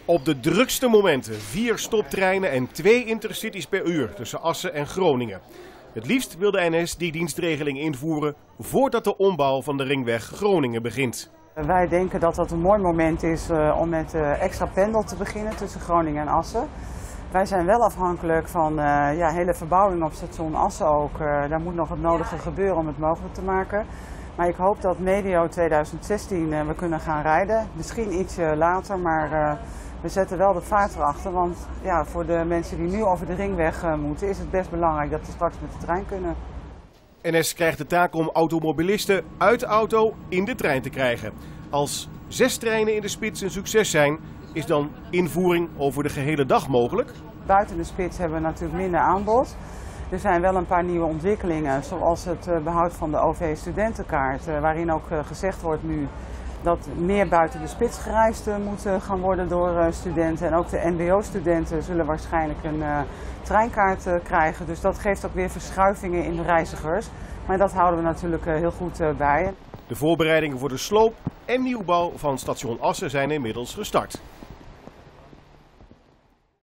Op de drukste momenten 4 stoptreinen en 2 intercities per uur tussen Assen en Groningen. Het liefst wil de NS die dienstregeling invoeren voordat de ombouw van de ringweg Groningen begint. Wij denken dat dat een mooi moment is om met extra pendel te beginnen tussen Groningen en Assen. Wij zijn wel afhankelijk van hele verbouwing op station Assen ook. Daar moet nog het nodige gebeuren om het mogelijk te maken. Maar ik hoop dat medio 2016 we kunnen gaan rijden. Misschien ietsje later, maar we zetten wel de vaart erachter. Want ja, voor de mensen die nu over de ringweg moeten is het best belangrijk dat ze straks met de trein kunnen. NS krijgt de taak om automobilisten uit de auto in de trein te krijgen. Als 6 treinen in de spits een succes zijn, is dan invoering over de gehele dag mogelijk? Buiten de spits hebben we natuurlijk minder aanbod. Er zijn wel een paar nieuwe ontwikkelingen, zoals het behoud van de OV-studentenkaart, waarin ook gezegd wordt nu dat meer buiten de spits gereisd moet gaan worden door studenten. En ook de mbo-studenten zullen waarschijnlijk een treinkaart krijgen. Dus dat geeft ook weer verschuivingen in de reizigers. Maar dat houden we natuurlijk heel goed bij. De voorbereidingen voor de sloop en nieuwbouw van station Assen zijn inmiddels gestart.